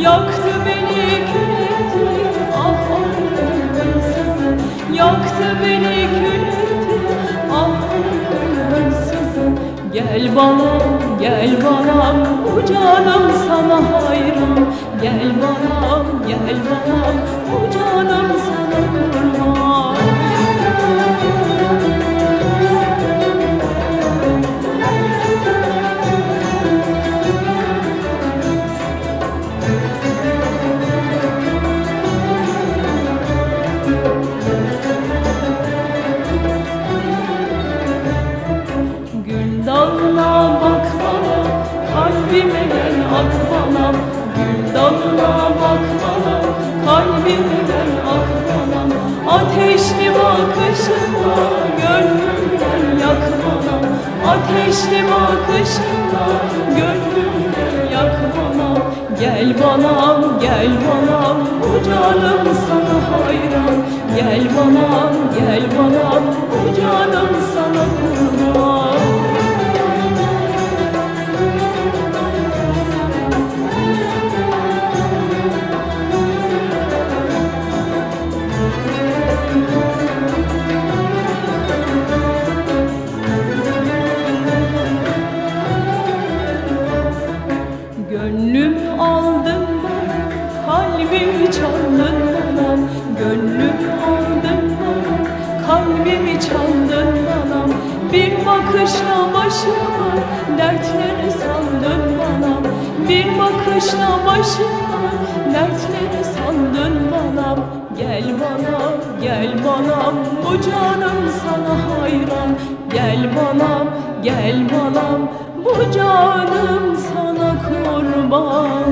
Yaktı beni kül etti, ah hırsızım. Yaktı beni kül etti, ah hırsızım. Gel bana, gel bana, bu canım sana hayran. Gel bana, gel bana, bu canım sana kurban. Gül dalına bak bana, kalbime gel ak bana. Gül dalına bak bana, kalbime gel ak bana. Ateşli bakışınla gönlümden yak bana. Ateşli bakışınla gönlümden yak bana. Gel bana, gel bana, bu canım sana hayran. Gel bana, gel bana, bu canım sana kurban. Gönlüm aldın bana, kalbimi çaldın bana. Gönlüm aldın bana, kalbimi çaldın bana. Bir bakışla başıma dertleri sandın bana. Bir bakışla başıma dertleri sandın bana. Gel bana, gel bana, bu canım sana hayran. Gel bana, gel bana, bu canım sana kurban.